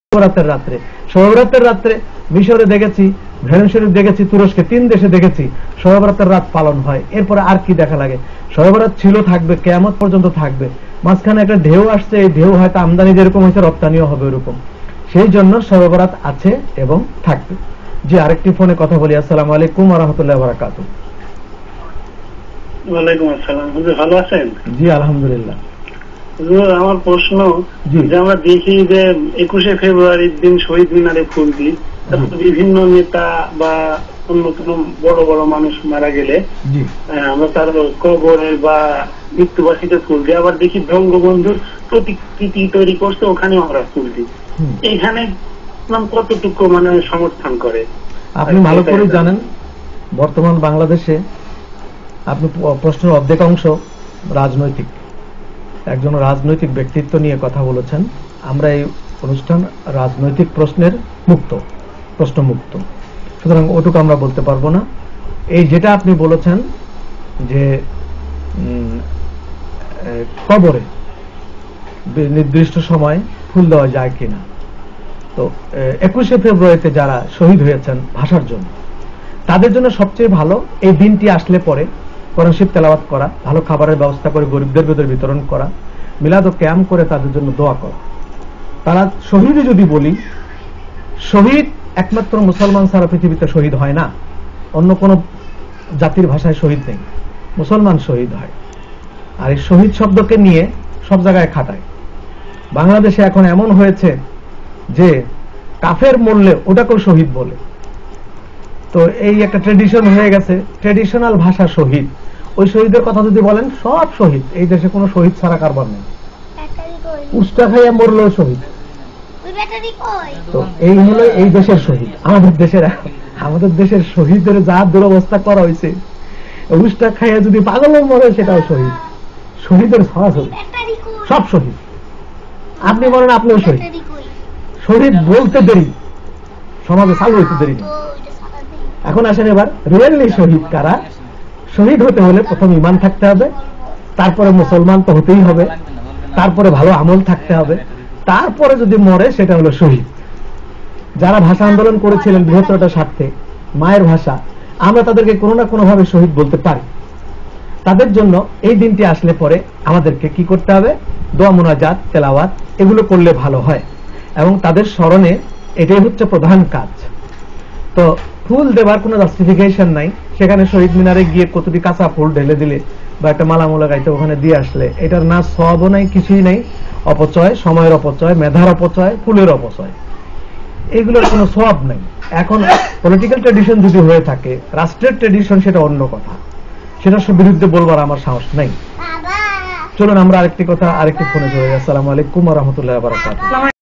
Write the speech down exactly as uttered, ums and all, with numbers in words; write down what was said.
শবে রাত্রে শবে বরাতের রাত্রে মিশরে দেখেছি, ভেনেজুয়েলা দেখেছি, তুরস্কে, তিন দেশে দেখেছি শবে বরাতের রাত পালন হয়। এরপরে আর কি দেখা লাগে? শবে বরাত ছিল, থাকবে, কিয়ামত পর্যন্ত থাকবে। মাঝখানে একটা ঢেউ আসছে, এই ঢেউ হয়তো আমদানি যেরকম হয়েছে রপ্তানিও হবে ওরকম। সেই জন্য শবে বরাত আছে এবং থাকবে। জি, আরেকটি ফোনে কথা বলি। আসসালামু আলাইকুম ওয়া রাহমাতুল্লাহি ওয়া বারাকাতুহু। ওয়ালাইকুম আসসালাম। হুজুর ভালো আছেন? জি আলহামদুলিল্লাহ। হুজুর, আমার প্রশ্ন, যে আমরা দেখি যে একুশে ফেব্রুয়ারির দিন শহীদ মিনারে ফুল দিই, বিভিন্ন নেতা বা অন্য কোনো বড় বড় মানুষ মারা গেলে আমরা তার কবরে বা মৃত্যুবার্ষিকীতে ফুল দিই। আবার দেখি বঙ্গবন্ধুর প্রতিকৃতি তৈরি করছে, ওখানে আমরা ফুল দিই। এখানে কতটুকু মানে সমর্থন করে? আপনি ভালো করে জানেন, বর্তমান বাংলাদেশে আপনি প্রশ্নের অর্ধেক অংশ রাজনৈতিক, একজন রাজনৈতিক ব্যক্তিত্ব নিয়ে কথা বলেছেন। আমরা এই অনুষ্ঠান রাজনৈতিক প্রশ্নের মুক্ত, প্রশ্ন মুক্ত, সুতরাং ওটুকু আমরা বলতে পারবো না। এই যেটা আপনি বলেছেন যে কবরে নির্দিষ্ট সময় ফুল দেওয়া যায় কিনা, তো একুশে ফেব্রুয়ারিতে যারা শহীদ হয়েছেন ভাষার জন্য, তাদের জন্য সবচেয়ে ভালো এই দিনটি আসলে পরে কোরআন শরীফ তেলাওয়াত করা, ভালো খাবারের ব্যবস্থা করে গরিবদের ভিতরে বিতরণ করা, মিলাদ ও কিয়াম করে তাদের জন্য দোয়া করা। তারা শহীদ যদি বলি, শহীদ একমাত্র মুসলমান সারা পৃথিবীতে শহীদ হয় না, অন্য কোন জাতির ভাষায় শহীদ নেই, মুসলমান শহীদ হয়। আর এই শহীদ শব্দকে নিয়ে সব জায়গায় খাটায়। বাংলাদেশে এখন এমন হয়েছে যে কাফের মরলে ওটাকেও শহীদ বলে। তো এই একটা ট্রেডিশন হয়ে গেছে, ট্রেডিশনাল ভাষা শহীদ। ওই শহীদের কথা যদি বলেন, সব শহীদ। এই দেশে কোনো শহীদ ছাড়া কারবার নেই, উষ্টা খাইয়া মরলেও শহীদ। তো এই হলো এই দেশের শহীদ। আমাদের দেশের আমাদের দেশের শহীদদের যা দুরবস্থা করা হয়েছে, উষ্টা খাইয়া যদি পাগলও মরে সেটাও শহীদ। শহীদের সরাসরি সব শহীদ। আপনি বলেন আপনিও শহীদ। শহীদ বলতে দেরি, সমাজে চালু হইতে দেরি নেই। এখন আসেন এবার রিয়েলি শহীদ কারা? শহীদ হতে হলে প্রথম ঈমান থাকতে হবে, তারপরে মুসলমান তো হতেই হবে, তারপরে ভালো আমল থাকতে হবে, তারপরে যদি মরে সেটা হলো শহীদ। যারা ভাষা আন্দোলন করেছিলেন বৃহত্তরতার স্বার্থে, মায়ের ভাষা, আমরা তাদেরকে কোনো না কোনো ভাবে শহীদ বলতে পারি। তাদের জন্য এই দিনটি আসলে পরে আমাদেরকে কি করতে হবে? দোয়া মুনাজাত, তেলাওয়াত এগুলো করলে ভালো হয়, এবং তাদের স্মরণে এটাই হচ্ছে প্রধান কাজ। তো ফুল দেবার কোনো জাস্টিফিকেশন নাই। সেখানে শহীদ মিনারে গিয়ে কতটি কাঁচা ফুল ঢেলে দিলে বা একটা মালা মোলা গাইতে ওখানে দিয়ে আসলে এটার না সওয়াবও নাই, কিছুই নাই। অপচয়, সময়ের অপচয়, মেধার অপচয়, ফুলের অপচয়, এগুলোর কোনো সওয়াব নাই। এখন পলিটিক্যাল ট্রেডিশন যদি হয়ে থাকে, রাষ্ট্রের ট্রেডিশন, সেটা অন্য কথা, সেটার বিরুদ্ধে বলবার আমার সাহস নাই। চলুন আমরা আরেকটি কথা আরেকটি ফোনে চলে যাই। আসসালামু আলাইকুম ওয়া রাহমাতুল্লাহি ওয়া বারাকাতুহু।